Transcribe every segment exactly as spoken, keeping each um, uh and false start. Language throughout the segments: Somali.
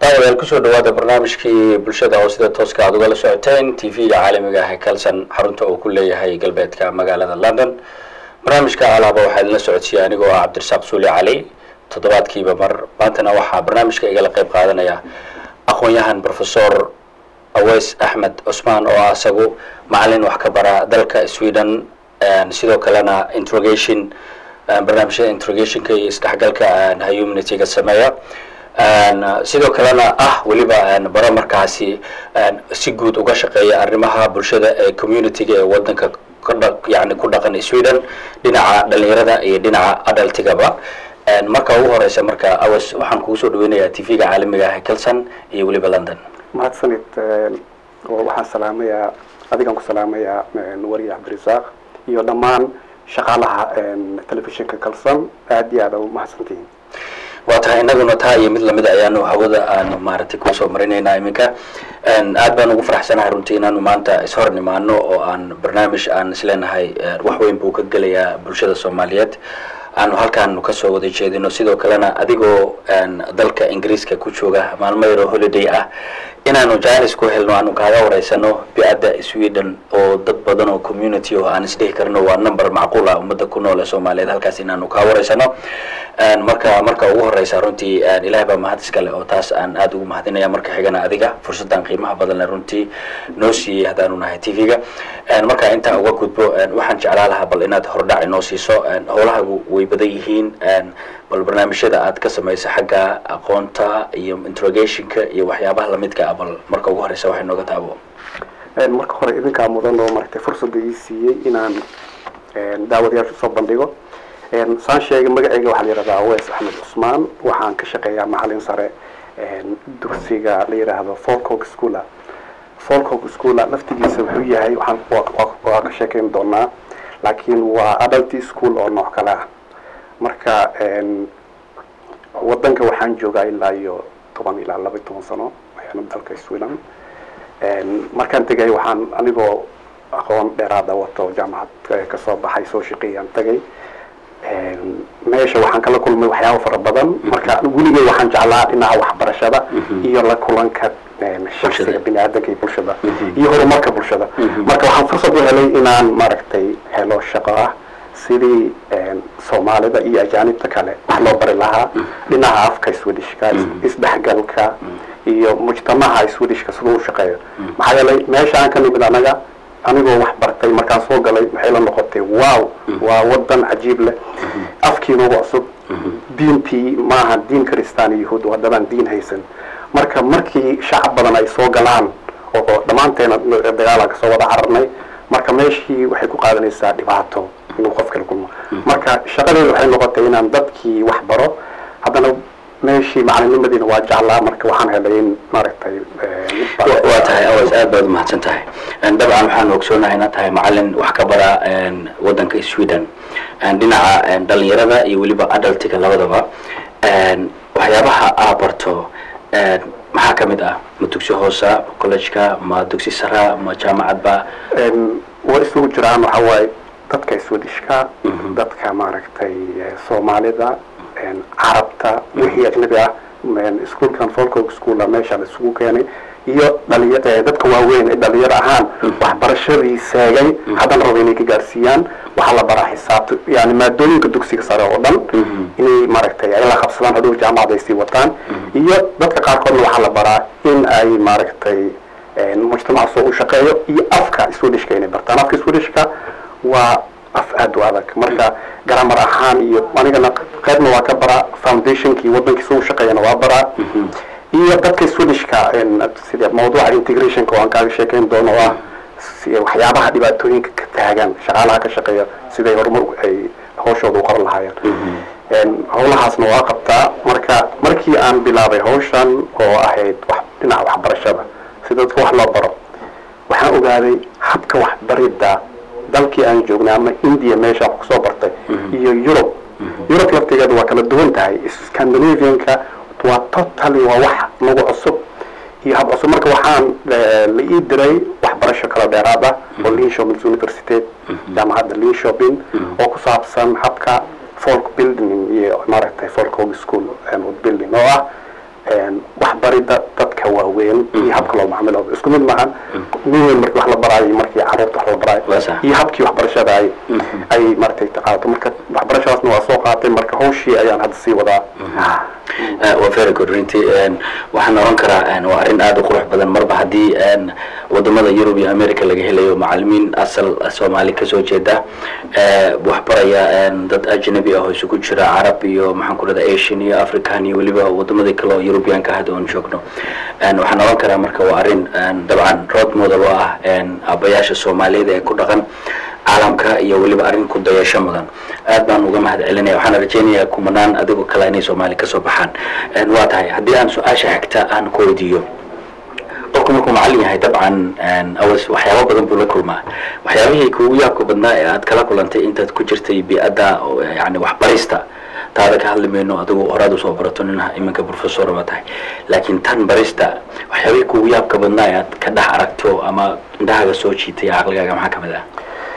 داول كسر دوات برنامج كي بالشدة وسيدة توسكا عدوغا لسعوتين تي في عالمي هاي كالسن حرنته وكلية هاي قلبيت كمقالة لندن برنامج كعلابة وحيد لسعوتي أنيقو عبد الرساق سولي علي تضبات كي بمر بانتنا وحا برنامج كي إيقال قيب قادنا يا أخوان يهان بروفيسور أويس أحمد عثمان oo asagu macallin wax ka bara dalka Sweden sidoo kalena interrogation barnaamijyada interrogationka iyo isdhexgalka humanity-ga sameeya sidoo kalena ah waliba bara markaasi si guud uga shaqeeya arrimaha bulshada ee community-ga ee wadanka yani ku dhaqan Sweden dhinaca dhalinyarada iyo dhinaca adultigaba marka ugu horeysa marka Awas waxaan kugu soo dhaweynayaa T V-ga caalamiga ah Kelson iyo waliba London mahadsanid waxaan salaamayaa adigan ku salaamayaa wariye Cabdirasaaq iyo dhamaan shaqaalaha telefishinka Kelson aad iyo aad u mahadsantiin waa tahay inaguna taa iyo mid lamid ayaanu hawada aan maaragtay ku soo marinaynaa iminka aad baan ugu faraxsanahay runtii inaanu maanta is hor nimaano oo aan barnaamij aan isleenahay wax weyn buu ka gelayaa bulshada Soomaaliyeed aanu halkaan ka soo wada jeedino sidoo kalena adigoo dalka Ingiriiska ku jooga maalmo yar oo holiday ah inaanu jaanis ku helno aanu kaaga wareysano bi'ada Sweden oo dad badan oo community oo aan isdhex karno waa number macquul ah umada ku nool ee Soomaaliyeed halkaas inaanu ka wareysano marka marka ugu horeysa runtii Ilaahay baa mahad iska leh oo taas aan aad ugu mahadinaya marka xigana adiga fursadan qiimaha badan leh runtii noo siiyay hadaanu nahay T V-ga marka inta uga gudbo waxaan jeclaan lahaa bal inaad hordhac inoo siiso howlaha way badan yihiin bal barnaamijyada aad ka sameeyay xagga aqoonta iyo interrogationka iyo waxyaabaha la midka ah bal marka ugu horeysa waxay nooga taabo marka hore idinka mudan oo martay fursad ii siiyay inaan daawadayaasha soo bandhigo saan sheegay magacayga waxa la yiraahdaa Aweys Axmed Cusmaan waxaan ka shaqeeyaa macallin sare dugsiga la yiraahdo Falkirk School Falkirk School laftigiisa wuxuu yahay waxaan waa ka sheekeyn doonaa laakiin waa adult school oo nooc kale ah marka wadanka waxaan joogaa ilaa iyo toban ilaa laba iyo toban sano ayaan dalka Sweden markaan tagay waxaan anigoo aqoon dheeraad ah wato jaamacad ka soo baxay soo shaqeeyaan tagay meesha waxaan kala kulmay waxyaabo fara badan marka guligay waxaan jeclaa dhinaca waxbarashada iyo la kulanka shaqsiga bini'aadanka iyo bulshada iyo horumarka bulshada marka waxaan fursad u helay inaan maaragtay helo shaqo ah sidii Soomaalida iyo ajaanibta kale wax loo bari lahaa dhinaca afka Swedishka isdhexgalka iyo mujtamaca Swedishka sidoo u shaqeeyo maxaa yeelay meesha aan ka nimid anaga anigoo wax bartay markaan soo galay waxay la noqotay wow waa wadan cajiib leh afkiina waa cusub diintii maaha diin kristaan iyo yahuud wadadaan diin haysan marka markii shacab badan ay soo galaan oo dhamaanteena dagaal ka soo wada cararnay marka meeshii waxay ku qaadanaysaa dhibaato inuu qof kale kulmo marka shaqadeedu waxay noqotay inaan dadkii wax baro haddana meeshii macallinimadina waa jeclaa marka waxaan helay in maaragtay waa tahay Aweys aad baad mahadsan tahay dabcan waxaan ogsoonahay inaad tahay macallin wax ka bara wadanka Sweden dhinaca dhalinyarada iyo waliba adultiga labadaba waxyaabaha aad barto maxaa ka mid ah ma dugsi hoose college-ka ma dugsi sare ma jaamacadba waa isugu jiraan waxa waaye dadka Swedishka dadka maaragtay Soomaalida carabta wixii ajnabi ah iskuulkan Falkirk School meesha la isugu keenay iyo dhalinyarada dadka waaweyn ee dhalinyaro ahaan waxbarashadii seegay hadan rabo inay ka gaarsiiyaan waxa la baraa xisaabta yani maadooyinka dugsiga sare oo dhan inay maaragtay ay la qabsadaan hadhow jaamacad ay sii wataan iyo dadka qaarkoodna waxa la baraa in ay maaragtay mujtamaca soo u shaqeeyo iyo afka Swedishka inay bartaan afka Swedishka waa af aad u adag marka grammar ahaan iyo anigana qaybna waa ka bara foundationkii wadankii soo shaqeeyana waa bara iyo dadka Swedishka sida mawduuca integrationka oo aan ka sheekeyn doono ah waxyaabaha dhibaatooyinka ka taagan shaqaalaha ka shaqeeya siday horumar ay hawshooda u qaban lahaayeen howlahaasna waa qabtaa marka markii aan bilaabay hawshan oo ahayd wax dhinaca waxbarashada sida dadka wax loo baro waxaan ogaaday habka waxbaridda dalkii aan joognay ama India meesha wax ku soo bartay iyo Europe Europe laftigeedu waa kala duwan tahay Scandinavian-ka waa totally waa wax nagu cusub iyo hab cusub marka waxaan la ii diray waxbarasho kala dheeraad ah oo Linköping University jaamacadda Linköping oo ku saabsan habka folk building iyo maaragtay Falkirk School and building oo ah waxbarida dadka waaweyn iyo habka loo macaamilo isku mid maahan nin weyn markii wax la baraayo markii carruurta wax la baraayo iyo habkii waxbarashada ay ay martay qaadato marka waxbarashadaasna waa soo qaatay marka hawshii ayaan hadda sii wadaa waa very good runtii waxaan oran karaa waa arrin aad u qurux badan marba haddii wadamada Yurub iyo America laga helayo macallimiin asal Soomaali ka soo jeeda waxbaraya dad ajnabi ah oo isugu jira Arab iyo maxaan ku leedahay Asian iyo African iyo waliba wadamada kale oo European ka hadda aan joogno waxaan oran karaa marka waa arrin dabcan road model oo ah abayaasha Soomaaliyeed ee ku dhaqan caalamka iyo waliba arrin ku dayasho mudan aad baan uga mahad celinayaa waxaan rajaynayaa kumanaan adigu kale inay Soomaali ka soo baxaan waa tahay haddii aan su'aasha xigta aan ku weydiiyo qofku markuu macallin yahay dabcan awas waxyaabo badan buu la kulmaa waxyaabihii kuugu yaabka badnaa ee aad kala kulantay intaad ku jirtay bi'ada yani waxbarista taada ka hadli mayno adigu horaad u soo barato nin iminka professor ba tahay laakiin tan barista waxyaabihii kuugu yaabka badnaa ee aad ka dhex aragto ama indhahaaga soo jiitay aqligaaga maxaa ka mid ah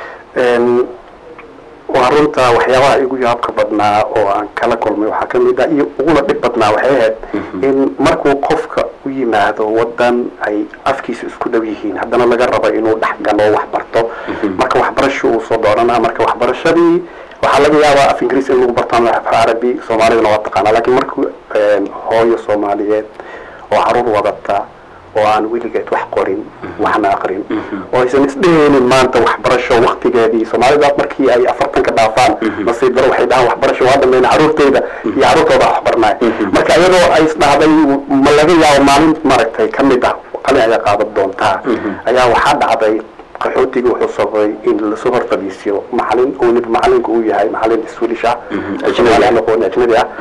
waa runta waxyaabaha igu yaabka badnaa oo aan kala kulmay waxaa ka mid ah iyo uguna dhib badnaa waxay ahayd in markuu qofka u yimaado wadan ay afkiisa isku dhow yihiin haddana laga rabo inuu dhex galo wax barto marka waxbarasho uu soo dooranaa marka waxbarashadii waxaa laga yaabaa af ingiriis in lagu bartaan af carabi soomaalidana waa taqaanaa laakiin markuu hooyo Soomaaliyeed oo caruur wadata oo aan weligeed wax qorin waxna aqrin oo aysan isdheheenin maanta waxbarasho waqtigeedii Soomaalida markii ay afartan ka dhaafaan nasiib daro waxay dhahaan waxbarasho waa dhameeyay caruurteyda iyo caruurtooda wax barnaa marka iyadoo ay isdhahday ma laga yaabo maalin maaragtay ka mid ah qalin ayaa qaadan doontaa ayaa waxaa dhacday qaxootiga wuxuu sabay in la soo horfadhiisiyo macallin oo weliba macallinka uu yahay macallin Swedish ah ajnabi ah oo ajnabi ah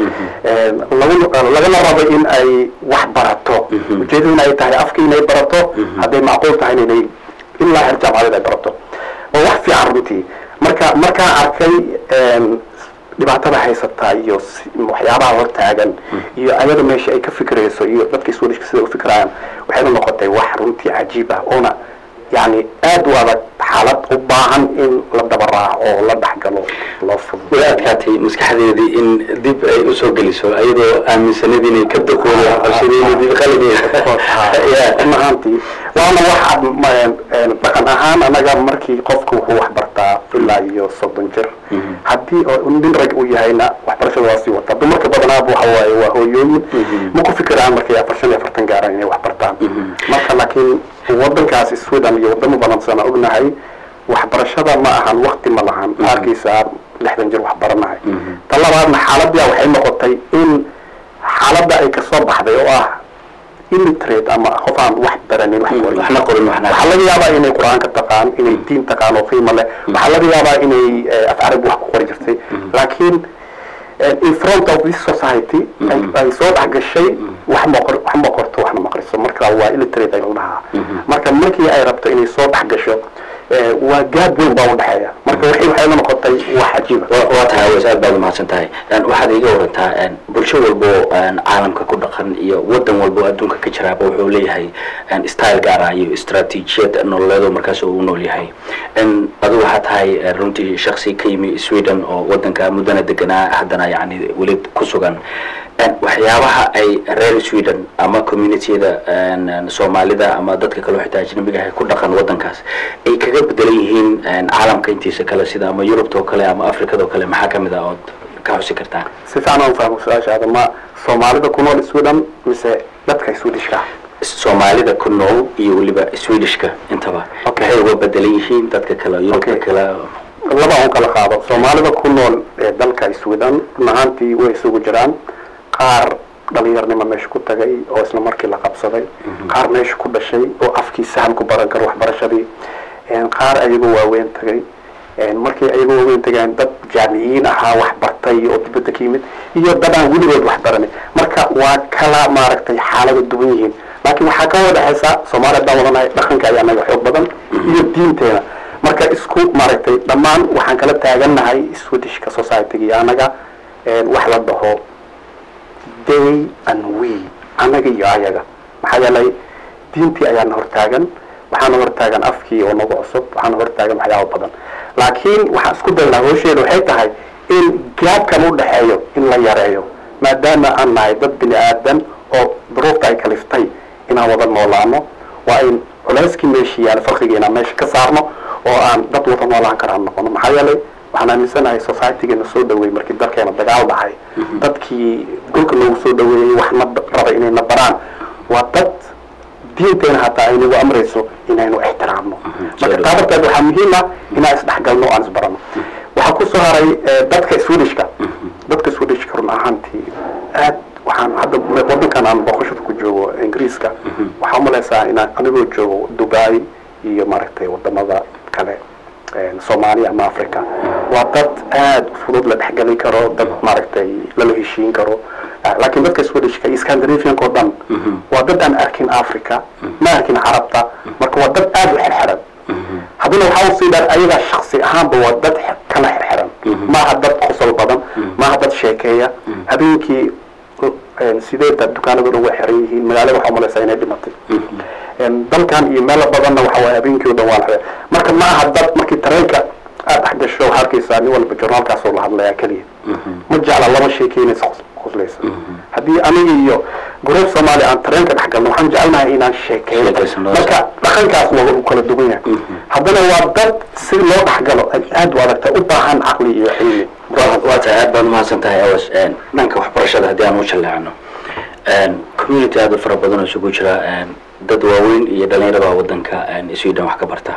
lagana rabo in ay wax barato ujeedadu inay tahay afka inay barato hadday macquul tahay inay ilaa heer jaamacad ay barato oo wax fiican runtii marka markaa arkay dhibaatada haysata iyo waxyaabaha hortaagan iyo ayada meesha ay ka fikirayso iyo dadka Swedish sida u fikirayaan waxay noqotay wax runtii cajiib ah oo يعني أدو على حالات وباهن إن لدبرة أو لدحجلو لفظ. وأكاتي مسكحة دي إن دب أسوق جلسوا أيضا من سندين كدخول عشرين دي خلدي. يا ما أنتي وأنا واحد ما بكن أهان أنا جام مركي قفكو هو حبرتا في الله يصدنجر. حتى ندين رجوي هنا وحبرش الواسي وطب مركي بدنا أبو حواي وهو يوم ممكن فكرة عن مركي أفرشني أفرتن جارين وحبرتان. مركي لكن waddankaas Sweden iyo wadamo badan sana ognahay waxbarashada ma ahan waqti ma lahan arkiisa lixdan jir wax baranahay talabaadna xaaladda waxay noqotay in xaaladda ay ka soo baxday oo ah illiterate ama qof aan wax baranin wax waxna qorin waxna waxa laga yaabaa inay quraanka taqaan inay diin taqaan oo qiimo leh waxa laga yaabaa inay af Arab wax ku qori jirtay laakiin in front of this society ay soo dhaxgashay wax ma qor wax ma qorto waxna ma qoriso marka waa illiterate ay lahaa marka markii ay rabto inay soo dhaxgasho waa gaab weyn baa u dhaxeeya marka waxay waxay noqotay wax cajiib ah waa tahay wasaad baad mahadsan tahay waxaad iga warantaa bulsho walbo caalamka ku dhaqan iyo wadan walbo adduunka ka jira wuxuu leeyahay style gaar ah iyo istaraatiijiyad nololeed markaas uu nool yahay adigu waxaad tahay runtii shakhsi ka yimi Sweden oo wadanka mudana deganaa haddana yani wali ku sugan waxyaabaha ay reer Sweden ama community-da Soomaalida ama dadka kale xitaa ajnabiga ah ku dhaqan wadankaas ay kaga bedelan yihiin caalamka intiisa kale sida ama Yurub oo kale ama Afrika oo kale maxaa kamid ah oo ka xusi kartaa si fiican oo fahmo su'aashaada ma Soomaalida ku nool Sweden mise dadka Swedish-ka Soomaalida ku nool iyo waliba Swedish-ka intaba waxay uga bedelan yihiin dadka kale Yurub kale laba oo kala qaado Soomaalida ku nool ee dalka Sweden mahantii way isugu jiraan qaar dhalinyarnimo meesha ku tagay oo isla markii la qabsaday qaar meesha ku dhashay oo afkiisa hal ku baran karo waxbarashadii een qaar ayagoo waaweyn tagay een markii ayagoo waaweyn tagay dad jaamiciin ahaa wax bartay oo dibadda ka yimid iyo dad aan weligood wax baranay marka waa kala maaragtay xaalado duwan yihiin laakiin waxaa ka wada dhaxaysa Soomaalida wadanahay dhaqanka ayaa naga xoog badan iyo diinteena marka isku maaragtay dhammaan waxaan kala taaganahay Swedish society-ga anaga een wax la dhaho they and we anaga iyo ayaga maxaa yeelay diintii ayaan hortaagan waxaan hortaagan afkii oo nagu cusub waxaan hortaagan waxyaabo badan laakiin waxa isku daynaa hawsheedu waxay tahay in gaabkan u dhaxeeyo in la yareeyo maadaama aan nahay dad bini aadan oo duruufta ay kaliftay inaan wada noolaano waa in culayskii meeshii yaala farqiga inaan meesha ka saarno oo aan dad wada noolaan karaan noqono maxaa yeelay waxaan aaminsanahay societygeena soo dhaweeyey markii dalkeena dagaal dhacay dadkii dhulka loogu soo dhaweeyey waxna raba inayna baraan waa dad diinteena hataa ay nagu amrayso inaynu ixtiraamno marka taa darteed waxaa muhiim ah inaan isdhexgalno o aan isbarano waxaa kusoo haray dadka swedishka dadka swedishka run ahaantii aad waxaan hadda wadankan aan booqashada ku joogo ingiriiska waxaa umalaysaa inaan anigoo joogo dubai iyo maaragtay wadamada kale soomaaliya ama africa waa dad aad fudud la dhexgelin karo dad maaragtay lala heshiin karo laakiin dadka swedishka iyo scandinavianka oo dhan waa dad aan arkin africa ma arkin carabta marka waa dad aad u xirxiran haddana waxaa usii dhaan ayagaa shaksi ahaanba waa dad kala xirxiran maaha dad qosol badan maaha dad sheekeeya habeenkii sideeda dukaanaduna way xiran yihiin magaalada waxaa umalaysaa inay dhimatay dalkan iyo meelo badanna waxa waay habeenkii o dhan waa la xiray marka ma aha dad markii tareenka aad dhex gasho waxaa arkaysaa nin walba journaalkaasoo la hadlayaa keliya ma jecla lama sheekeynaysa qoslaysa haddii aniga iyo gureeb soomaaliya aan tareenka dhex galno waxaan jecelnahay inaan sheekeeyo marka dhaqankaas waa u kala duwan yahay haddana waa dad si loo dhexgalo aad u adagta u baahan caqli iyo cilmi waa tahay aad baad umahadsan tahay awas dhanka waxbarashada haddii aan u jaleecno community aad u fara badan oo isugu jira dad waaweyn iyo dhalinyarada wadanka sweden wax ka barta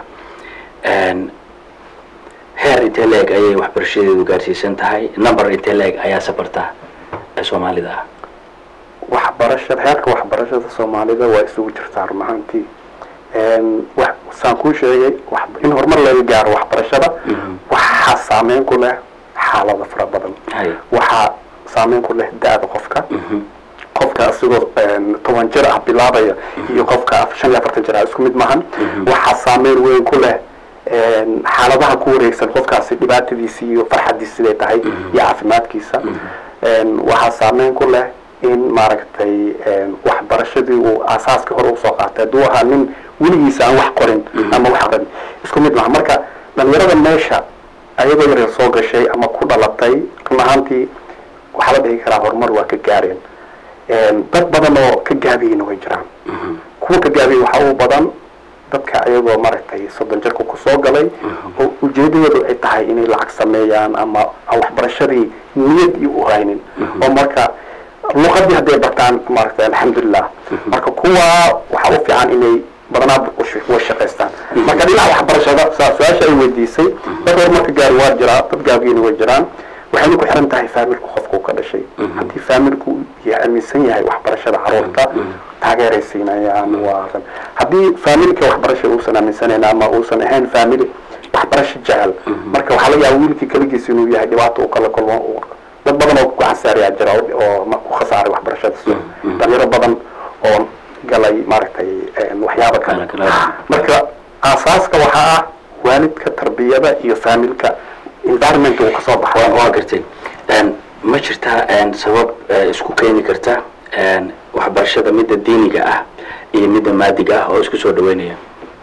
heer intee leeg ayay waxbarashadeedu gaarsiisan tahay number intee leeg ayaa sabarta ee soomaalida ah waxbarashada heerka waxbarashada soomaalida waa isugu jirtaa run ahaantii wax saan kuu sheegay in horumar laga gaaro waxbarashada waxaa saameyn ku leh xaalada fara badan waxaa saameyn ku leh da-da qofka qofka asigoo toban jir ah bilaabaya iyo qofka shan iyo afartan jir ah isku mid maahan waxaa saameyn weyn ku leh xaaladaha ku wareegsan qofkaasi dhibaatadiisi iyo farxadiisi siday tahay iyo caafimaadkiisa waxaa saameyn ku leh in maaragtay waxbarashadii uu aasaaskii hore usoo qaatay hadduu ahaa nin weligiisa aan wax qorin ama wax aqrin isku mid maaha marka dhalinyarada meesha ayagoo yaryar soo gashay ama ku dhalatay run ahaantii waxaa la dhihi karaa horumar waa ka gaareen dad badan oo ka gaabiyeyna way jiraan kuwa ka gaabiyey waxaa u badan dadka ayagoo maaragtay soddon jirka kusoo galay oo ujeedadoodu ay tahay inay lacag sameeyaan ama aan waxbarashadii niyad iyo u haynin oo marka luqadii hadday bartaan maaragtay alxamdulilah marka kuwa waxaa u fiican inay badanaa wa shaqaystaan marka dhinaca waxbarashada saa su-aasha ay weydiisay dad horumarka gaari waa jiraa dad gaabiyeyna way jiraan waxayna ku xiran tahay faamilku qofka uu ka dhashay haddii faamilku aaminsan yahay waxbarashada caruurta taageeray siinayaan waa haddii faamilka waxbarasha uusan aaminsanayn ama uusan ahayn faamili waxbarasho jecel marka waxaa laga yaaba wiilkii keligiis inuu yahay dhibaato uu kala kulmo dad badan oo ku khasaariyaa jira oo ku khasaaray waxbarashada dhalinyaro badan oo galay maaragtay waxyaaba kale marka aasaaska waxaa ah waalidka tarbiyada iyo faamilka environment uu kasoo baxay waa gartay ma jirtaa sabab isku keeni karta waxbarashada midda diiniga ah iyo midda maadiga ah oo isku soo dhaweynaya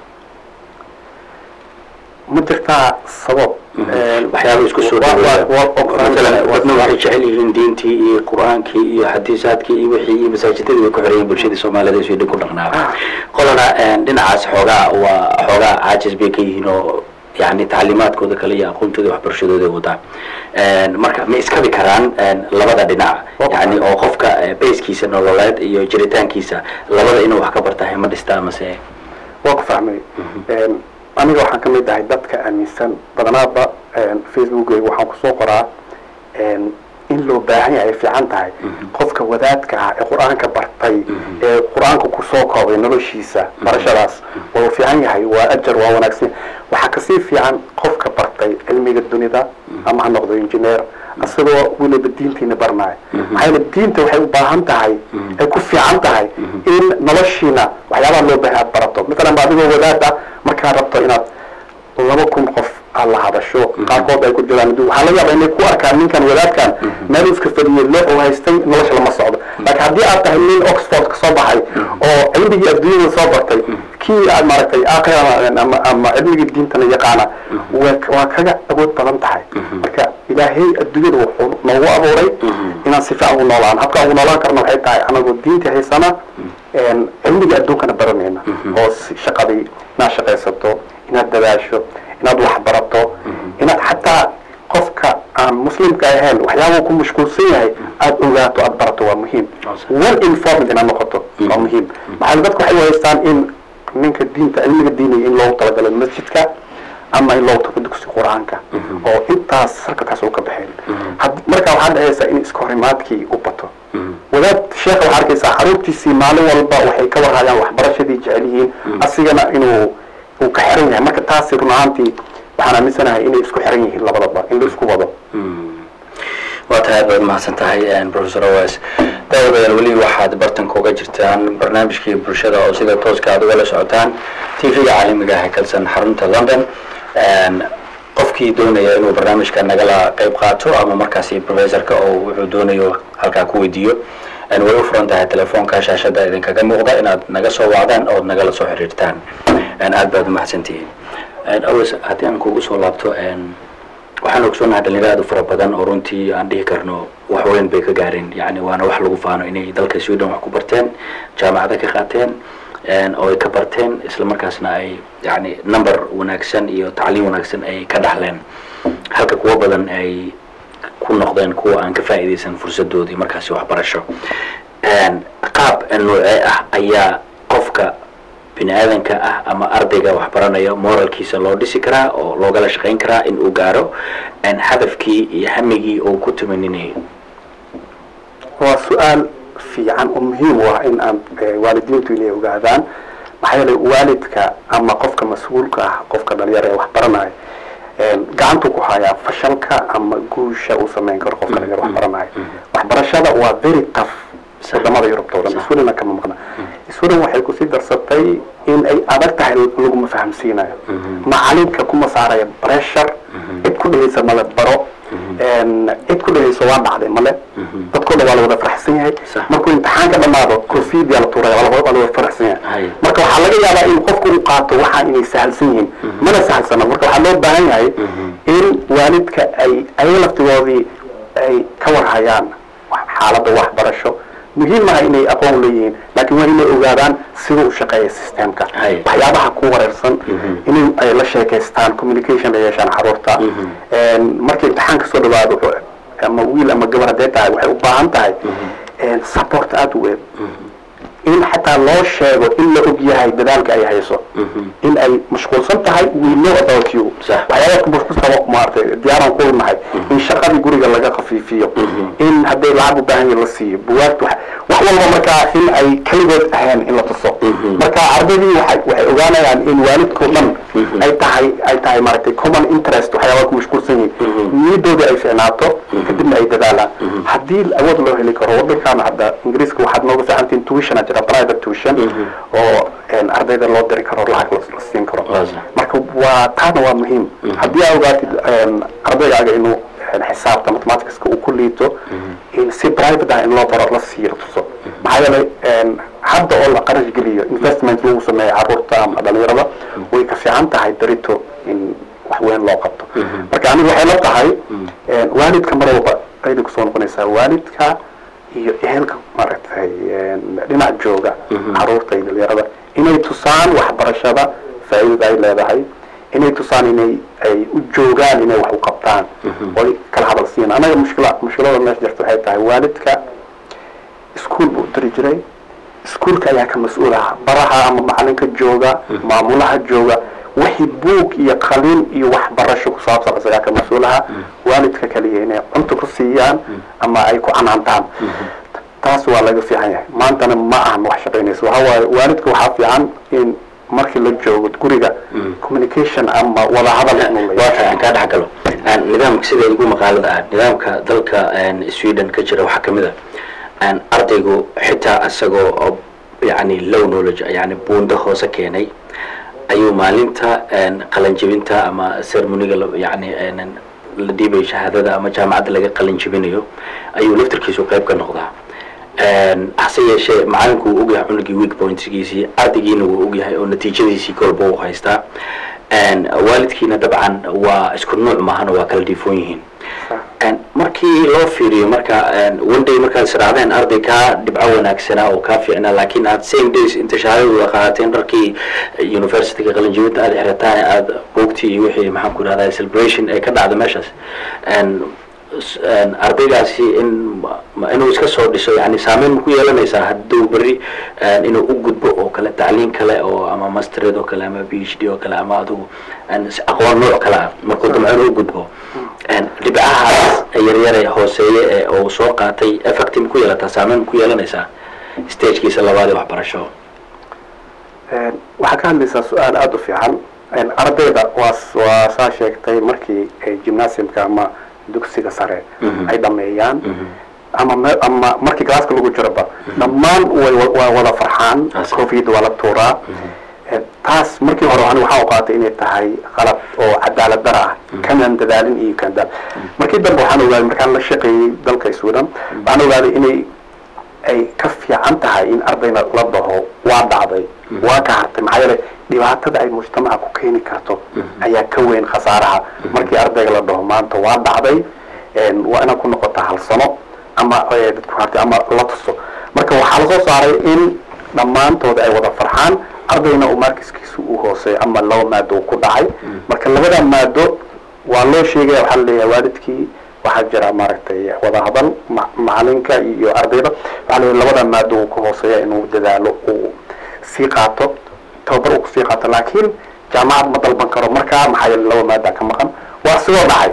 ma jirtaa sabab waxyaaba isku soo dhaweynaya dadna waxay jecel yihiin diintii iyo qur-aankii iyo xadiisaadkii iyo wixii iyo masaajidadii way ku xiran yihiin bulshadii soomaalida isoo dhan ku dhaqnaaba qolana dhinacaas xoogaa waa xoogaa caajis bay ka yihiin oo يعني تعليماتكooda kale iyo aqoontooda waxbarashadooda wada marka ma iskabi karaan labada dhinac yani oo qofka bayskiisa nololeed iyo jiritaankiisa labada inuu wax ka bartahay ma dhistaa mase waa ku fahmay aniga waxaan ka mid ahay dadka aaminsan badanaaba facebookayga waxaan kusoo qoraa in loo baahan yahay ay fiican tahay qofka wadaadka ah ee qur-aanka bartay ee qur-aanka kusoo koobay noloshiisa barashadaas waa u fiican yahay waa ajar waa wanaagsan waxaa kasii fiican qofka bartay cilmiga dunida ama ha noqdo engineer asagoo weliba diintiina barnaay maxaa yeele diinta waxay u baahan tahay ay ku fiican tahay in noloshiina waxyaabaha loo baahan aad barato matalan ba adigoo wadaad ah markaad rabto inaad laba kun qof aad la hadasho qaarkood ay ku jiraan waxaa laga yaabaa inay ku arkaan ninkan wadaadkan meel iska fadhiyay loo oo haystay nolosha lama socdo laakiin haddii aad tahay nin oxford ka soo baxay oo cilmigii adduunyada soo bartay kii aad maaragtay aakhira ama ama cilmiga diintana yaqaana waa kaga awood badan tahay marka ilaahay adduunyada wuxuu noogu abuuray inaan si fiican u noolaan habka ugu noolaan karna waxay tahay anagoo diinta haysana cilmiga adduunkana baranayna oo shaqadii inaad shaqaysato inaad dadaasho inaad wax barato inaad xataa qofka aan muslimka ahayn waxyaabo ku mashquulsan yahay aad ogaato aad barato waa muhiim well informed inaad noqoto waa muhiim maxaa dadku waxay haystaan in ninka diinta cilmiga diiniga in loogu talagalo masjidka ama in loogu tago dugsi qur-aanka oo intaas halkataas uu ka baxeen marka waxaa dhacaysa in iska horimaadkii u bato wadaad sheekha waxaa arkaysaa xaruntiisii maalin walba waxay ka warhayaan waxbarashadii jecel yihiin asigana inuu uu ka xiran yahay marka taasi run ahaantii waxaan aaminsanahay inay isku xiran yihiin labadaba in la isku wado waa tahay aad baad mahadsan tahay professor Aweys daawadayaal weli waxaad bartanka uga jirtaan barnaamijkii bulshada oo sida tooska aad ugala socotaan T V-ga caalamiga ah ee kalsan xarunta London qofkii doonaya inuu barnaamijka nagala qayb qaato ama markaasi professorka oo wuxuu doonayo halkaa ku weydiiyo aan way u furan tahay telefoonka shaashada idinkaga muuqda inaad naga soo wacdaan oo nagala soo xiriirtaan aad baad mahadsantihiin Aweys haddii aan kugu soo laabto waxaan ogsoonahay dhalinyaro aad u fara badan oo runtii aan dhihi karno wax weyn bay ka gaareen yani waana wax lagu faano inay dalka Sweden wax ku barteen jaamacada ka qaateen oo ay ka barteen isla markaasna ay yani number wanaagsan iyo tacliin wanaagsan ay ka dhaxleen halka kuwa badan ay ku noqdeen kuwa aan ka faa'iideysan fursadoodii markaasi waxbarasho qaab noocee ah ayaa qofka bini'aadanka ah ama ardayga wax baranayo moralkiisa loo dhisi karaa oo loogala shaqayn karaa in uu gaaro hadafkii iyo hamigii uu ku tumaninayay waa su'aal fiican oo muhiim ah in aan waalidiintu inay ogaadaan maxaa yeelay waalidka ama qofka mas'uulka ah qofka dhalinyarada wax baranaya gacantu ku hayaa fashalka ama guusha uu sameyn karo qofka dhalinyarada wax baranaya waxbarashada waa very tough wadamada Yurub oo dhan Sweden kama maqna Sweden waxay ku sii darsatay in ay adag tahay lagu ma fahamsiinayo macalinka kuma saaraya pressure id ku dhigaysa mala baro een id ku dhigaysa waa dhacday male dadku wada wada faraxsan yahay markuu imtixaanka dhamaado koofiyad la tuuray wala wada faraxsan yahay marka waxa laga yaabaa in qofku uu qaato waxa inay sahalsan yihiin mana sahalsana marka waxa loo baahan yahay in waalidka ay ay laftigoodii ay ka warhayaan xaaladda waxbarasho muhiim ah inay aqoon leeyihiin laakiin waa inay ogaadaan sida uu shaqeeyo systemka waxyaabaha ku wareersan inay ay la sheekaystaan communication ay yeeshaan xarunta een markay imtixaanka soo dhawaado ama wiil ama gabar haday tahay waxay u baahan tahay een support aad u weyn in xataa loo sheego in la og yahay dadaalka ay hayso in ay mashquulsan tahay we know about you waxyaabaha ku mashquulsan waa maartay diyaaran ku nahay in shaqadii guriga laga khafiifiyo in haday lacag u baahan yahay la siiyo buwaagta wax walba marka in ay kaligood ahaan in la tuso marka ardaydu waxay waxay ogaanayaan in waalidku dhan ay tahay ay tahay maartay common interest waxyaabaha ku mashquulsan yihiin niyadooda ay fiicnaato kadibna ay dadaalaan haddii awood loo heli karo waddankan hadda ingiriiska waxaad nooga saxantiin tuition jira private tuition oo een ardayda loo diri karo lacag la siin karo marka waa taana waa muhiim haddii aad ogaatid ardayga inuu xisaabta mathematics uu ku liito in si private ah in loo baro la siiyo tuso maxaa yeelay hadda oo la qarash geliyo investment lagu sameeyo carruurta ama dhalinyarada way ka fiican tahay darito in wax weyn loo qabto marka anigu waxay la tahay waalidka mar walba aydu ku soo noqonaysaa waalidka iyo ehelka maaragtay dhinac jooga carruurta iyo dhalinyarada inay tusaan waxbarashada faa'iidada ay leedahay inay tusaan inay ay u joogaan inay wax u qabtaan oo kala hadal siin anaga mushkila mushkilada meesha jirta waxay tahay waalidka iskuul buu diri jiray iskuulka ayaa ka mas'uul ah baraha ama macalinka jooga maamulaha jooga wixii buug iyo qalin iyo waxbarasho ku saabsan isaga ka mas'uulaha waalidka kaliya inay cunto ku siiyaan ama ay ku canaantaan taas waa laga fiican yahay maantana ma ahan wax shaqaynayso waxa waaye waalidka waxaa fiican in markii la joogo guriga communication ama wada hadal inuu leeyahay waa ka dhaxgalo aan nidaamka sida ugu maqaalada ah nidaamka dalka Sweden ka jira waxa kamid ah aan ardaygu xitaa asagoo yani low knowledge yani buunda hoose keenay ayuu maalinta qalin jabinta ama ceremoniga yani la dhiibay shahaadada ama jaamacadda laga qalin jabinayo ayuu laftirkiisu qayb ka noqdaa hase yeeshee macalinku uu ogyahay cunugii weak pointsgiisii ardaygiina wuu ogyahay oo natiijadiisii kolba u haystaa waalidkiina dabcan waa isku nuuc maahana waa kala dhiifoon yihiin markii loo fiiriyo marka one day markaad israacdeen arday kaa dhibco wanaagsanaa oo kaa fiicnaa laakiin aad same days inta shahaadadooda qaadateen dharkii universityga qalinjibinta aad xirataan aad buugtii iyo wixii maxaan ku idhahdaa celebration ay ka dhacda meeshaas ardaygaasi in inuu iska soo dhiso yani saameyn ma ku yeelanaysaa hadduu berri inuu u gudbo oo kale tacliin kale oo ama mastered oo kale ama b h d oo kale ama adigu aqoon nooc kale ah markuu damco inuu u gudbo dhibcahaas yaryare hooseeye ee uu soo qaatay effect ma ku yeelataa saameyn ma ku yeelanaysaa stagekiisa labaad ee waxbarasho waxaa ka hadlaysaa su-aal aada u fiican ardayda waa waa saa sheegtay markii gymnasiumka ama dugsiga sare ay dhameeyaan ama ama markii galaaska lagu jiraba dhammaan way wada farxaan covid waa la tuuraa taas markii hore waxaan u qaatay inay tahay qalab oo cadaalad dara ah kanan dadaalin iyo kan dal markii dambe waxaan ogaaday markaan la shaqeeyay dalka Sweden waxaan ogaaday inay ay ka fiican tahay in ardayna la dhaho waa dhacday waa ka hartay maxaa yeelay dhibaatada ay mujtamaca ku keeni karto ayaa ka weyn khasaaraha markii ardayga la dhaho maanta waa dhacday waa inaan ku noqotaa hal sano ama dadku hartay ama la tuso marka waxaa la soo saaray in dhammaantood ay wada farxaan ardayna uu markiskiisu u hoosay ama laba maado ku dhacay marka labada maado waa loo sheegay waxa la leeyahay waalidkii waxa jira maaragtay wada hadal macalinka iyo ardayda waxa la labada maado ku hooseeya inuu dadaalo uu si qaato tababar uu si qaato laakiin jaamacad ma dalban karo marka maxay laba maado ka maqan waa sidoo dhacay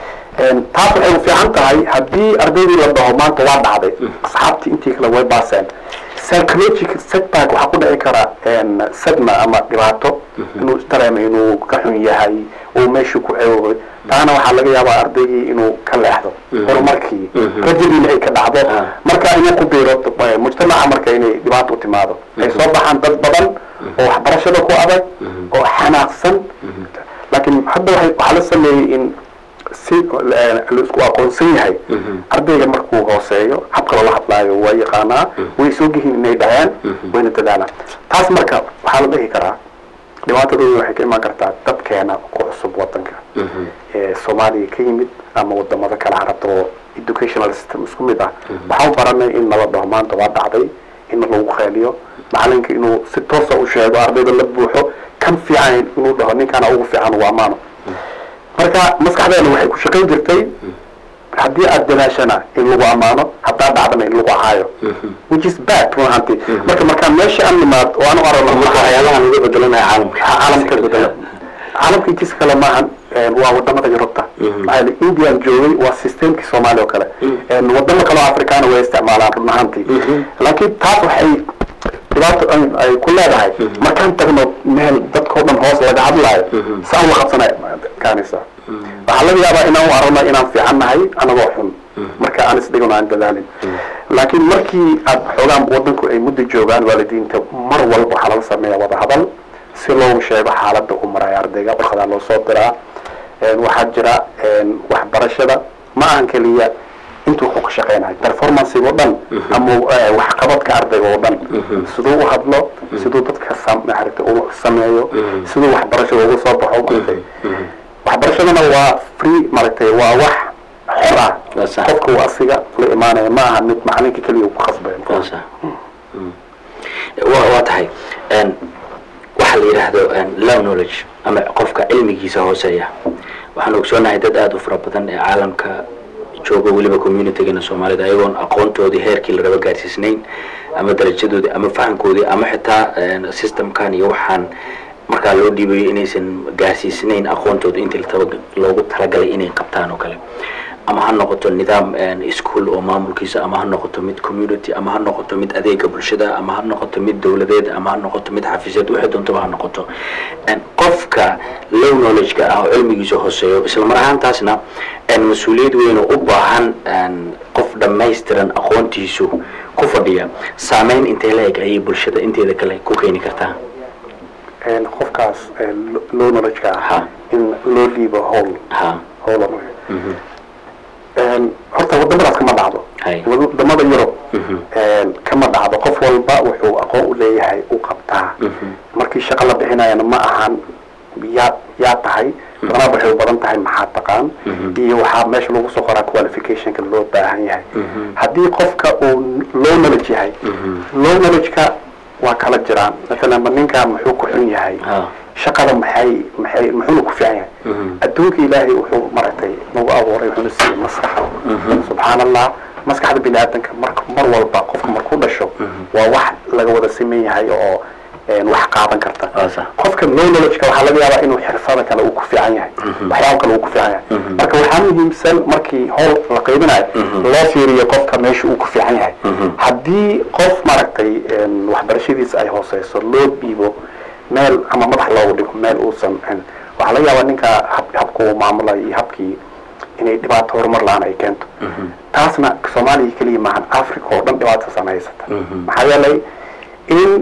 taas waxay u fiican tahay haddii ardaydii la dhaho maanta waa dhacday asxaabtii intii kale way baaseen psychological setback waxaa ku dhici kara sadma ama dhibaato inuu dareemo inuu ka xun yahay uu meeshu ku ceeboobay taana waxaa laga yaabaa ardaygii inuu ka leexdo horumarkii rajadiina ay ka dhacdo marka inuu ku biiro mujtamaca marka inay dhibaato u timaado ay soo baxaan dad badan oo waxbarashada ku adag oo xanaaqsan laakiin hadda waxaa la sameeyey in si isku aqoonsan yahay ardayga markuu hooseeyo habka loola hadlaayo waa yaqaanaa way soo gihiin inay dhahayaan wayna dadaalaan taas marka waxaa la dhihi karaa dhibaatadooda waxay ka imaan kartaa dadkeena ku cusub wadanka ee soomaaliya ka yimid ama wadamada kale carabta oo educational system isku mid ah waxaa u baranay in nala dhaho maanta waa dhacday in lagu qaaliyo macalinka inuu si toosa u sheego ardayda la buuxo kan fiican inuu dhaho ninkana ugu fiican waa amaano marka maskaxdeena waxay ku shaqayn jirtay haddii aad dadaashana in lagu amaano haddaa dhacdana in lagu caayo which is bad runtii marka markaan meesha aan nimaad oo aan u aragno waxyaalahan laga bedelanaya caalamka caalamka bedela caalamka intiisa kale maahan waa wadamada Yurubta maxaa Indian joogay waa systemkii Soomaaliya oo kale wadamo kale oo Afrikaan way isticmaalaan run ahaantii laakiin taas waxay dhibaato ay ku leedahay markaan tagno meel dadkoo dhan hoos laga hadlaayo saan la qabsanay kaanisa waxaa laga yaabaa inaan u aragno inaan fiicannahay anagoo xun marka aan isdhigno aan dadaalin laakiin markii aad xoogaan wadanku ay muddo joogaan waalidiinta mar walba waxaa laga sameeyaa wada hadal si loogu sheego xaaladda uu maraya ardayga warqadaa loo soo diraa waxaa jira waxbarashada ma ahan keliya intuu wuxuu ka shaqeynayo performance oo dhan ama wax qabadka ardayga oo dhan sidoo u hadlo sidoo dadka sameeyay uu sameeyo sidoo waxbarashada ugu soo baxo markay waxbarashadana waa free markay waa wax xora qofku waa asiga la imaanaya ma aha mid macalinka kaliya uu ku khasbay waa waa tahay waxa la yiraahdo low knowledge ama qofka cilmigiisa hooseeya waxaan ogsoonahay dad aad u fara badan ee caalamka jooga waliba community-gana Soomaalida ayagoon aqoontoodii heerkii la raba gaarsiisnayn ama darajadoodii ama fahankoodii ama xitaa systemkan iyo waxaan markaa loo dhiibay inaysan gaarsiisnayn aqoontooda intii loogu talagalay inay qabtaan oo kale ama ha noqoto nidaam school oo maamulkiisa ama ha noqoto mid community ama ha noqoto mid adeega bulshada ama ha noqoto mid dawladeed ama ha noqoto mid xafiiseed wixii doonto ha noqoto qofka low knowledge-ka ah oo cilmigiisa hooseeyo isla mar ahaantaasna mas'uuliyad weyn oo u baahan qof dhammaystiran aqoontiisu ku fadhiya saameyn intee leeg ayay bulshada inteeda kale ku keeni kartaa qofkaas low knowledge-ka ah in loo dhiibo howl howl horta wadamadaas kama dhacdo wadamada Yurub kama dhacdo qof walba wuxuu aqoon u leeyahay uu qabtaa markii shaqo la bixinayana ma ahan yaa yaa tahay badanaa waxay u badan tahay maxaa taqaan iyo waxaa meesha lagu soo qoraa qualificationka loo baahan yahay haddii qofka uu low knowledge yahay low knowledge-ka waa kala jiraan maalan ninka muxuu ku xun yahay shaqada maxay maxay muxuu ku fiican yahay adduunka ilaahay wuxuu maratay nagu abuuray wuxuu siiyay maskax subhanallah maskaxda bini'aadanka marka mar walba qofka markuu dhasho waa wax laga wada siman yahay oo wax qaadan karta qofka low knowledge-ka waxaa laga yaabaa inuu xirfada kale uu ku fiican yahay waxyaabo kale uu ku fiican yahay marka waxaa muhiimsan markii howl la qaybinayo loo fiiriyo qofka meesha uu ku fiican yahay haddii qof maaragtay waxbarashadiisa ay hooseyso loo dhiibo meel ama madax loogu dhigo meel uusan waxaa laga yaabaa ninka habku maamulay iyo habkii inay dhibaato horumar la-aan ay keento taasna Soomaaliya kaliya maahan Africa oo dhan dhibaato sanaysata maxaa yeelay in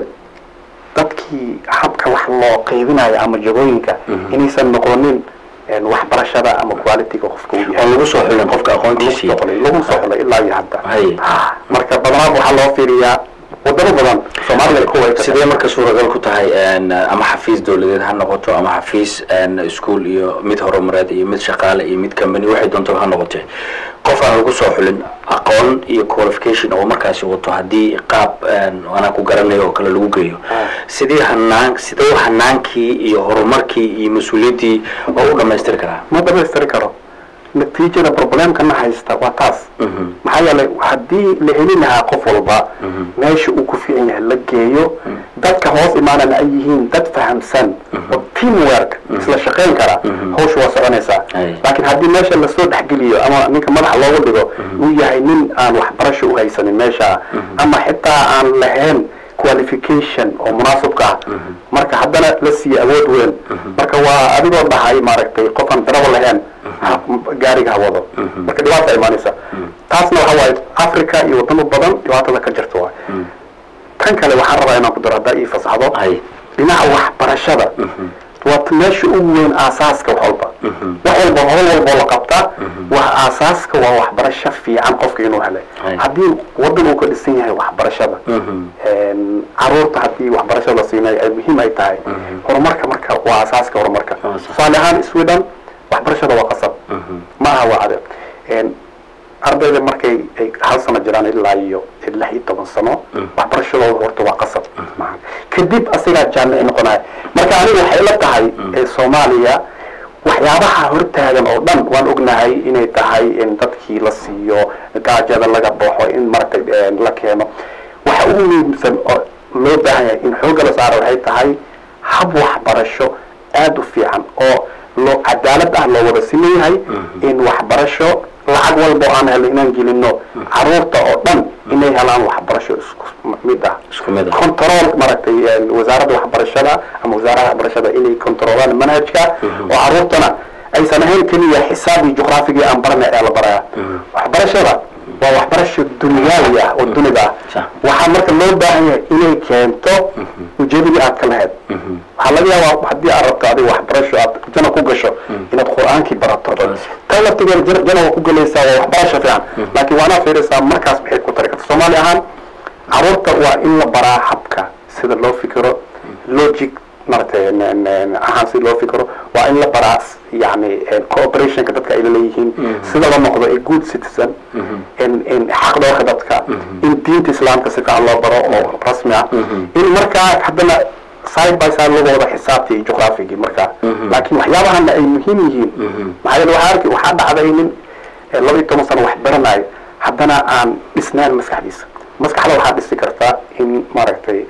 dadkii habka wax loo qaybinayo ama jagooyinka inaysan noqonin waxbarashada ama quality-ga qofka uu yahay lagu soo xulin qofka aqoontiisa lagu soo xulay ilaa iyo hadda marka badanaa waxaa loo fiiriyaa wadamo badan Soomaaliya ku way sidee marka suuragal ku tahay ama xafiis dawladeed ha noqoto ama xafiis iskuul iyo mid horumareed iyo mid shaqaale iyo mid company waxay doonto ha noqotee qof aan lagu soo xulin aqoon iyo qualification oo markaasi wato haddii qaab ana ku garanayo oo kale lagu geeyo sidii hanaan sidoo hanaankii iyo horumarkii iyo mas'uuliyadii oo u dhameystir karaa ma dhameystir karo natiijada problemkana haysta waa taas maxaa yeelay haddii la heli lahaa qof walba meesha uu ku fiican yahay la geeyo dadka hoos imaanana ay yihiin dad fahamsan oo teamwork isla shaqayn kara hawsha waa soconaysaa laakiin haddii meesha lasoo dhexgeliyo ama ninka madaxa loogu dhigo uu yahay nin aan waxbarasho u haysanin meesha ama xitaa aan lahayn qualification oo munaasabka ah marka haddana la siiyo awood weyn marka waa adigoo dhahay maaragtay qof aan darabo lahayn gaariga hawado marka dhibaata imaanaysa taasna waxa waaye Africa iyo wadamo badan dhibaatada ka jirta waay tan kale waxaan rabaa inaan ku daro haddaa ii fasaxdo dhinaca waxbarashada waa meesha ugu weyn aasaaska wax walba wax walba howl walba la qabtaa wax aasaaska waa waxbarasho fiican qofka inuu helay haddii wadan uu ka dhisan yahay waxbarashada caruurta haddii waxbarashada la siinayo ay muhiim ay tahay horumarka marka waa aasaaska horumarka tusaale ahaan Sweden waxbarashada waa qasab ma aha waa adeeg ardayda markay ay hal sano jiraan ilaa iyo lix iyo toban sano waxbarashadooda horta waa qasab kadib asigaa jaamici noqonaya marka aniga waxay la tahay Soomaaliya waxyaabaha hortaagan oo dhan waan ognahay inay tahay in dadkii la siiyo gaajada laga baxo in markay la keeno waxa ugu muhiimsan oo loo baahan yahay in xoog la saaro waxay tahay hab waxbarasho aad u fiican oo loo cadaalad ah loo wada simeeyahay in waxbarasho lacag walba aan helin inaan gelino caruurta oo dhan inay helaan waxbarasho isku mid ah isku mid ah control maaragtay wasaaradda waxbarashada ama wasaaradda waxbarashada inay controlaan manhajka oo caruurtana aysan ahayn kaliya xisaab iyo juqraafiga aan baranay ee la barayaa waxbarashada waa waxbarasho dunyaawi ah oo dunida ah waxaa marka loo baahan yahay inay keento ujeedadii aad ka lahayd waxaa laga yaabaa haddii aad rabto adiga waxbarasho aad jana ku gasho inaad qur-aankii barato tan laftigeeda jana waa ku gelaysaa waa waxbarasho fiican laakiin waana fiiraysaa markaas maxay ku tari karta Soomaali ahaan caruurta waa in la baraa habka sida loo fikiro logic martay ahaan si loo fikiro waa in la baraa yani cooperationka dadka ay leeyihiin sida la noqdo a good citizen in in xaqdooda dadka in diinta islaamka si fiican loo baro oo rasmi ah in markaa haddana side by side loo wada xisaabta iyo juqraafiga markaa laakiin waxyaabahan ay muhiim yihiin maxaa yeelay waxa arkay waxa dhacday in laba iyo toban sano wax baranayo haddana aan dhisnaan maskaxdiisa maskaxda waxaa dhisi kartaa in maaragtay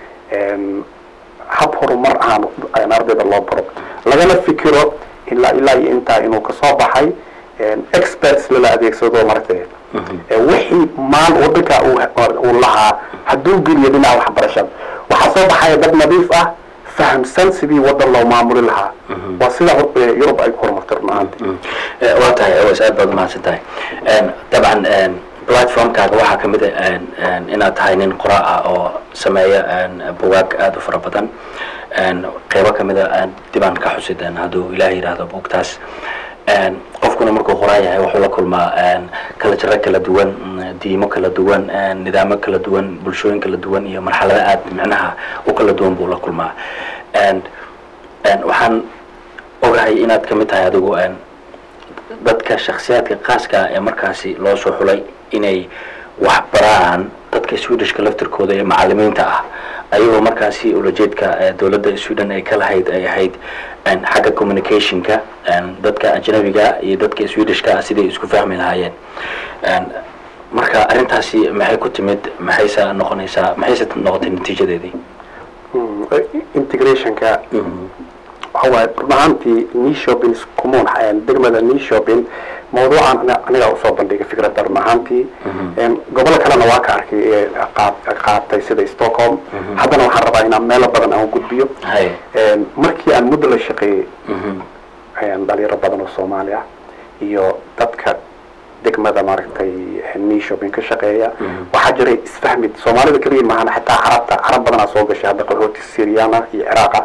hab horumar aan ardayda loo baro lagana fikiro ilaa ilaa inta inuu ka soo baxay experts la adeegsado martay wixii maal wadanka uu lahaa hadduu geliyo dhinaca waxbarashada waxaa soo baxaya dad nadiif ah fahamsan sidii wadan loo maamuli lahaa waa sida Yurub ay ku horumartay maanta waa tahay aad baad mahadsan tahay dabcan platformkaaga waxaa ka mid ah inaad tahay nin qoraa ah oo sameeya buugaag aad u fara badan qaybo ka mid ah dibaan ka xusideen hadduu ilaahay yiraahdo buugtaas qofkuna markuu qoraa yahay wuxuu la kulmaa kala jaro kala duwan, diimo kala duwan, nidaamo kala duwan, bulshooyin kala duwan iyo marxalado aad micnaha u kala duwan buu la kulmaa. waxaan ogahay inaad ka mid tahay adigu dadka shakhsiyaadka khaaska ee markaasi loo soo xulay inay wax baraan dadka Swedishka laftirkooda ee macallimiinta ah, ayagoo markaasi ulajeedka dawladda Sweden ay ka lahayd ay ahayd xagga communicationka dadka ajnabiga iyo dadka Swedishka sidii isku fahmi lahaayeen. marka arrintaasi maxay ku timid, maxaysa noqonaysaa, maxaysa noqotay natiijadeedii? integrationka هو برنامجي نيشوبين كومون حين دقمة نيشوبين موضوع أنا أنا أصاب بندق فكرة برنامجي قبل كلا نواقع كي قاب قاب تيسير ستوكهولم حتى لو حربا هنا مالا بدن أو قد بيو مركي المدة الشقي يعني بالي ربنا الصوماليا يو تذكر دقمة ماركتي نيشوبين كشقية وحجري استفهمت الصومالي ذكرين معنا حتى عربت عرب بدنا صوب الشهادة قلوت السريانة العراق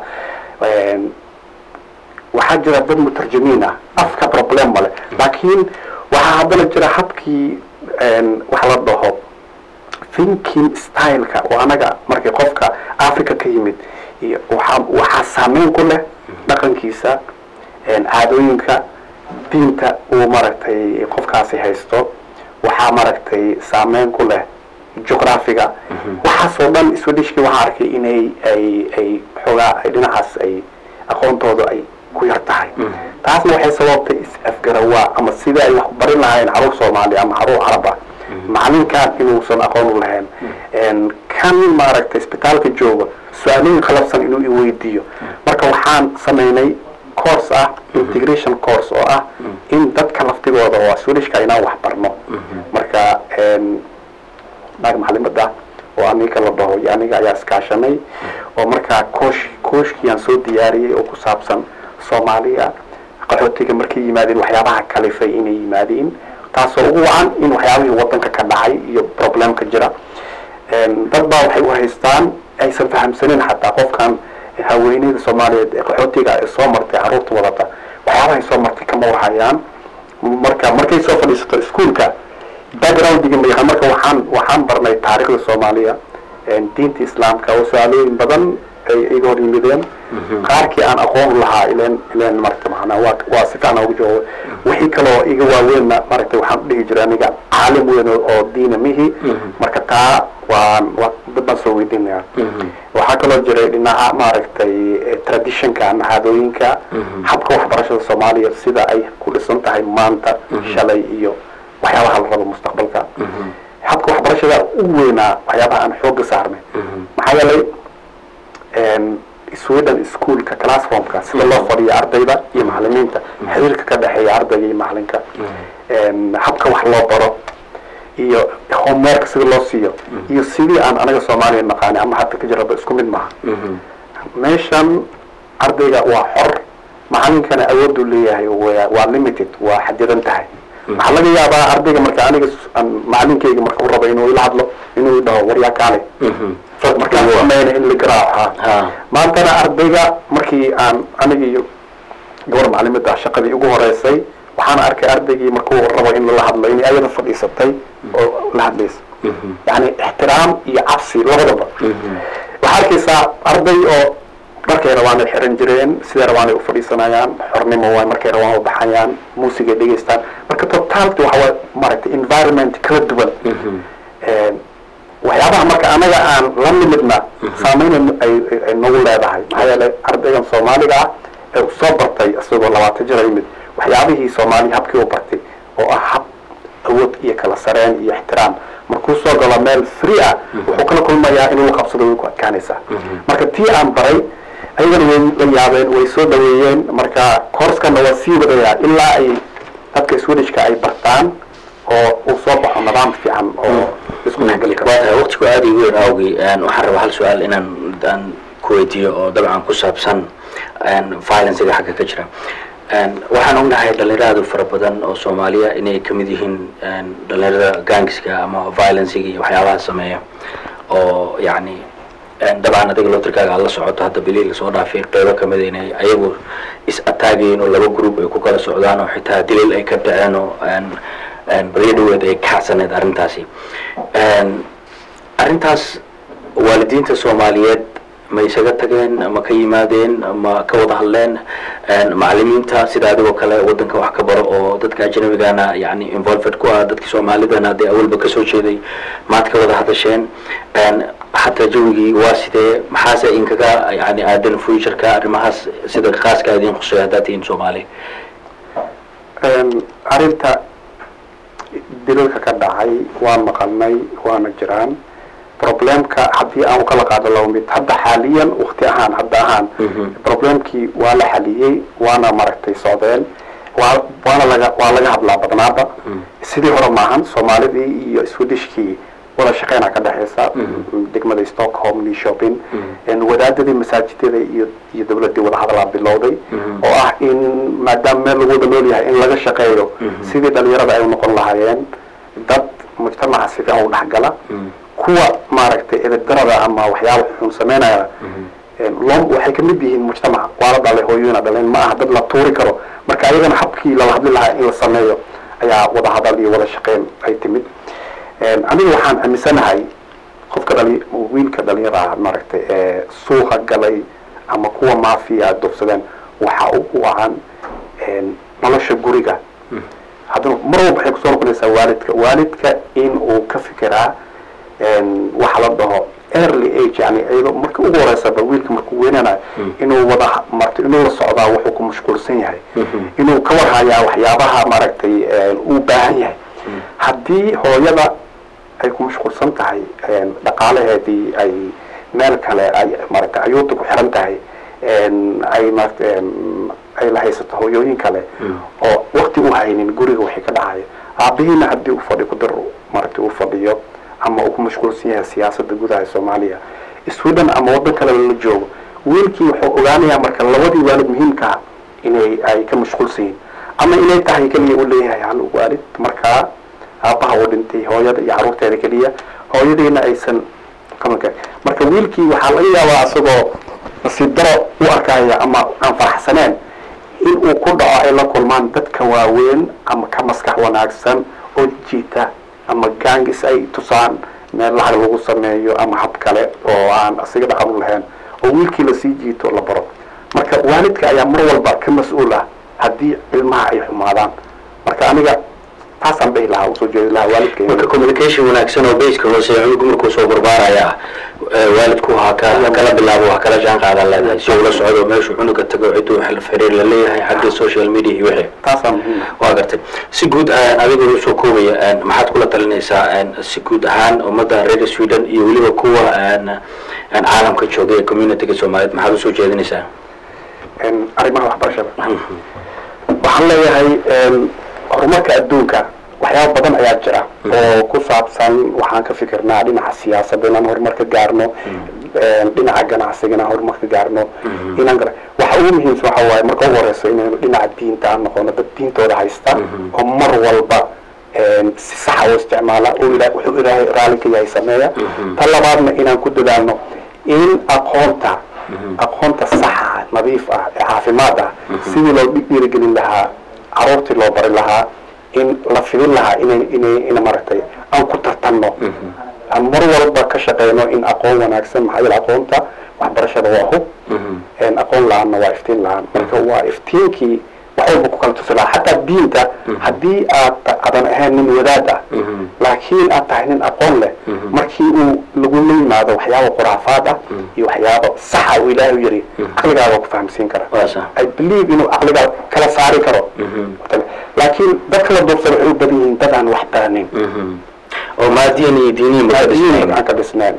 waxaa jira dad mutarjimiin ah afka problem male laakiin waxaa hadana jira habkii waxa la dhaho thinking style-ka oo anaga markay qofka Africa ka yimid waxa waxa saameyn ku leh dhaqankiisa caadooyinka diinta oo maragtay qofkaasi haysto waxa maragtay saameyn ku leh geographiga waxa soo dhan Swedishki waxa arkay inay ay ay xogaa ay dhinacaas ay aqoontooda ay ku yartahay taasna waxay sababtay is-afgarawa ama sida ay wax barin lahayn carruur Soomaali ama carruur Carab ah macalinkaan inuusan aqoon u lahayn kan maaragtay isbitaalka jooga su'aalayn qalabsan inuu i weydiiyo marka waxaan sameynay course ah integration course oo ah in dadka laftigooda oo Swedishka inaan wax barno marka naag macallimada oo aniga la dhaho aniga ayaa iskaashanay oo marka koosh kooshkiyaan soo diyaariyay oo ku saabsan Soomaaliya qaxootiga markay yimaadeen waxyaabaha kalifay inay yimaadeen taasoo ugu wacan in waxyaabihii wadanka ka dhacay iyo problemka jira dad baa waxay u haystaan aysan fahamsanin xataa qofkan haweeneyda Soomaaliyeed ee qaxootiga ay soo martay carruurta wadata waxyaabaha ay soo martay kama warhayaan marka markay soo fadhiisato iskuulka background-iga ma yahay marka waxaan waxaan barnay taariikhda Soomaaliya diinta Islaamka oo su'aalooyin badan ay iga hor yimideen qaarkii aan aqoon u lahaa ileen ileen marka macna waa waa si fiican ugu jawaab wixii kale oo iga waaweyn marka waxaan dhihi jiray aniga caalim weyn oo diina mihi marka taa waan dad soo weydiinaya waxaa kaloo jiray dhinaca maaragtay traditionka ama caadooyinka habka waxbarashada Soomaaliya sida ay ku dhisan tahay maanta shalay iyo waxyaabaha la rabo mustaqbalka habka waxbarashada u weynaa waxyaabaha aan xoog saarnay maxaa yeelay Sweden schoolka classroomka sida loo fadhiyo ardayda iyo macallimiinta xiriirka ka dhaxeeya ardayga iyo macalinka habka wax loo baro iyo homework sida loo siiyo iyo sidii aan anaga Soomaaliya naqaan ama hadda ka jiraba isku mid maaha meeshan ardayga waa xor macalinkana awood u leeyahay waa limited waa xadidan tahay maxaa laga yaabaa ardayga marka aniga macalinkayga marka uu rabo inuu ila hadlo inuu dhaho waryaa kaale marka sameeyna in la garaaco maantana ardayga markii aan aniga iyo gabar macallimada shaqadii ugu horeysay waxaan arkay ardaygii markuu rabo in la hadlo in ayada fadhiisatay oo la hadlayso yani ixtiraam iyo cabsi labadaba waxa arkaysaa arday oo markay rabaan ay xiran jireen sida rabaan ay u fadhiisanayaan xornimo waa markay rabaan u baxayaan muusiga dhageystaan marka totality waxa maaragtay environment kala duwan ee waxyaabaha marka anaga aan la nimidna saameyn ay nagu leedahay maxaa yeelay ardaygan Soomaaliga ee soo bartay asagoo labaatan jir yimid waxyaabihii Soomaali habkii u bartay oo ah hab awood iyo kala sareen iyo ixtiraam markuu soo galo meel free ah wuxuu kala kulmayaa inuu qabsado way ku adkaanaysaa marka tii aan baray ayagana way yaabeen way soo dhaweeyeen marka course-kana waa sii wadaya ilaa ay dadka Swedishka ay bartaan oo uu soo baxo nidaam fiican oo isku dhexgali karo waqtigu aad iyo weyn awgi aan waxaan rabaa hal su'aal inaan aan ku weydiiyo oo dabcan ku saabsan violence-ga xagga ka jira waxaan ognahay dhalinyarada fara badan oo Soomaaliya inay ka mid yihiin dhalinyarada gangska ama violence-ga iyo waxyaabaha sameeya oo yani dabcan adiga lootirkaaga aad la socoto hadda bilihii lasoo dhaafay qeybo kamid inay ayagu is ataagayeen oo laba group ay ku kala socdaan oo xitaa daliil ay ka dhaceen oo badiyo dhaweed ay kacsaneed arrintaasi arrintaas waalidiinta soomaaliyeed ma isaga tageen ma ka yimaadeen ma ka wada hadleen macallimiinta sida adigoo kale wadanka wax ka baro oo dadka ajnabigana yani involved ku ah dadka soomaalidana dee awalba kasoo jeeday maad ka wada hadasheen xataa jawigii waa sidee maxaase inkaga yani aadan futureka arrimahaas sida khaaska idin khusay haddaad tihiin soomaali arrinta dilalka ka dhacay waan maqalnay waana jiraan problemka haddii aan ukala qaado laba mid hadda xaaliyan wakti ahaan hadda ahaan problemkii waa la xaliyey waana maaragtay socdeen waa waana laga waa laga hadlaa badnaaba sidii hore maahan soomaalidii iyo swedishkii wada shaqeynaa ka dhexeysa degmada Stockholm iyo shopping wadaadadii masaajidada iyo iyo dawladii wada hadalaa bilowday oo ah in maadaama meel lagu wada nool yahay in laga shaqeeyo sidii dhalinyarada ay u noqon lahaayeen dad mujtamaca si fiican u dhexgala kuwa maaragtay eedarada ama waxyaabo xun sameynaya loo waxay ka mid yihiin mujtamaca waa la dhalay hooyooyina dhaleen ma aha dad la tuuri karo marka ayagana habkii lala hadli lahaa in la sameeyo ayaa wada hadal iyo wada shaqeyn ay timid aniga waxaan aaminsanahay qofka dhali wiilka dhalinyarada maaragtay ee suuqa galay ama kuwa maafiya dofsadeen waxa u wacan nolosha guriga haddana mar walba waxay kusoo noqonaysaa waalidka waalidka in uu ka fikiraa waxa la dhaho early age yani iyadoo marka ugu horeysaba wiilka markuu weynanayo inuu wada marto inuu la socdaa wuxuu ku mashquulsan yahay inuu ka warhayaa waxyaabaha maaragtay uu baahan yahay haddii hooyada ay ku mashquulsan tahay dhaqaalaheedii ay meel kale ay maaragtay ayuuta ku xiran tahay ay maaragtay ay la haysato hooyooyin kale oo waqti u haynin guriga waxay ka dhacaya aabihiina haddii uu fadhi ku daro maaragtay uu fadhiyo ama uu ku mashquulsan yahay siyaasadda gudaha Soomaaliya Sweden ama wadan kale la joogo wiilkii wuxuu ogaanayaa marka labadii waalid muhiimka ah inay ay ka mashquulsan yihiin ama inay tahay kaliya uu leeyahay hal waalid marka aabaha uu dhintay hooyada iyo carruurteeda kaliya hooyadiina aysan qabanka marka wiilkii waxaa laga yaabaa asagoo nasiib daro u arkaya ama aan faraxsaneen in uu ku dhaco ay la kulmaan dadka waaweyn ama ka maskax wanaagsan oo jiita ama gangis ay tusaan meel lacag lagu sameeyo ama hab kale oo aan asiga dhaqan u lahayn oo wiilkii la sii jiito la baro marka waalidka ayaa mar walba ka mas'uul ah haddii ilmaha ay xumaadaan marka aniga taasaan dhihi lahaa usoo jeedi lahaa waalidka marka communication wanaagsan oo bayska hoose cunugu markuu soo barbaaraya waalidku ha kala bilaabo ha kala jaan qaadan leedahay si uu la socdo meeshuu cunuga tago ciduu xil xiriir la leeyahay xagga social media iyo wixii taasaan muhiim waa gartay si guud adiga u soo koobaya maxaad kula talinaysaa si guud ahaan ummadda reer Sweden iyo waliba kuwa aan caalamka joogay community-ga Soomaaliyeed maxaad u soo jeedinaysaa arrimaha waxbarashada waxaan leeyahay horumarka adduunka waxyaabo badan ayaa jira oo ku saabsan waxaan ka fikirnaa dhinaca siyaasadda inaan horumar ka gaarno dhinaca ganacsiga inaan horumar ka gaarno inaan waxa ugu muhiimsan waxa waaye marka ugu horeyso inaynu dhinaca diinta aan noqono dad diintooda haysta oo mar walba si sax u isticmaala wuxuu ilaahay raalli ka yahay sameeya ta labaadna inaan ku dadaalno in aqoonta aqoonta saxa nadiif ah ee caafimaad ah sidii loo dhiirigelin lahaa carruurtii loo bari lahaa in la fidin lahaa inay inay ina maaragtay aan ku tartanno aan mar walba ka shaqeyno in aqoon wanaagsan maxaa yeele aqoonta waxbarashada waa hub aqoon la-aanna waa iftiin la-aan marka waa iftiinkii wax walba ku kala tusi lahaa xataa diinta haddii aad adan ahayn nin wadaad ah laakiin aad tahay nin aqoon leh markii uu lagu yimaado waxyaabo khuraafaad ah iyo waxyaabo saxa uu ilaahay u yiri caqligaaga ku fahamsiin kara I believe inuu caqligaa kala saari karo laakiin dadka la doobsada waxay u badan yihiin dad aan wax baranin oo maadiyan iyo diiniyan aan ka dhisnayn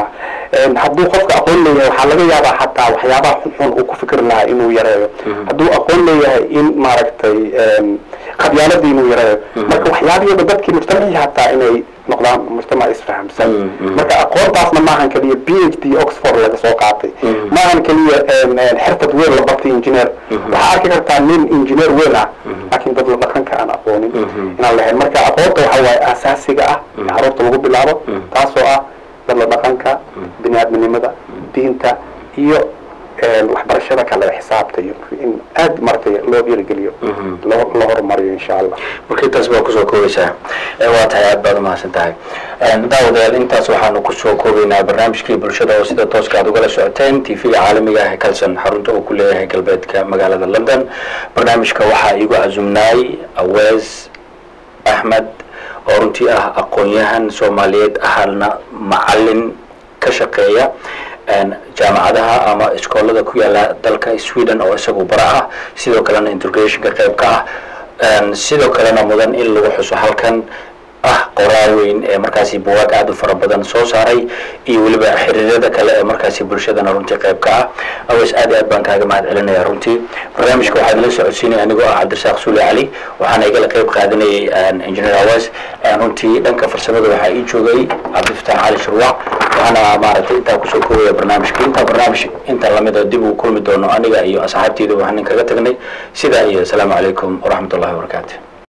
hadduu qofka aqoon leeyahay waxaa laga yaabaa xataa waxyaabaha xunxun uu ku fikri lahaa inuu yareeyo hadduu aqoon leeyahay in maaragtay qabyaaladii inuu yareeyo marka waxyaabiyaba dadkii mujtamacii hataa inay noqdaan mujtamac isfahamsan marka aqoontaasna maahan kaliya b h d oxford laga soo qaatay maahan kaliya xirfad weyn la bartay engineer waxaa arki kartaa nin engineer weyn ah laakiin dad la dhaqanka aan aqoonin inaan lahayn marka aqoonta waxa waaye asaasiga ah ee carruurta lagu bilaabo taasoo ah dad la dhaqanka biniaadminimada diinta iyo waxbarashada kale xisaabta iyo in aad martay loo dhiirigeliyo loo horumariyo insha Allah. markii taas baa kusoo koobaysaa waa tahay aad baad mahadsan tahay daawadayaal intaas waxaanu kusoo koobaynaa barnaamijkii bulshada oo sida tooska aad ugala socoteen t v-ga caalamiga ah ee Kalson xarunta uu ku leeyahay galbeedka magaalada London. barnaamijka waxaa igu cazumnaay Awees Ahmed oo runtii ah aqoon-yahan Soomaaliyeed ahalna macallin ka shaqeeya jaamacadaha ama iskoolada ku yaala dalka Sweden oo isagu bara ah sidoo kalena integration ka qayb ka ah sidoo kalena mudan in lagu xuso halkan ah qoraal weyn ee markaasi buugaag aad u fara badan soo saaray iyo waliba xiriirada kale ee markaasi bulshadana runtii qayb ka ah. Awees aad aad baan kaaga mahad celinayaa runtii. barnaamijka waxaan la socodsiinay anigoo ah Cabdirasaaq Suuli Cali waxaana igala qayb qaadanayay engineer Awees runtii dhanka farsamada waxaa ii joogay Cabdifataax Cali Shirwac waxaana maaragtay intaa kusoo koobaya barnaamijka inta barnaamij inta lamida dib u kulmi doono aniga iyo asxaabteyda waxaan kaga tagnay sidaa iyo asalaamu calaykum waraxmatullahi wabarakaatu.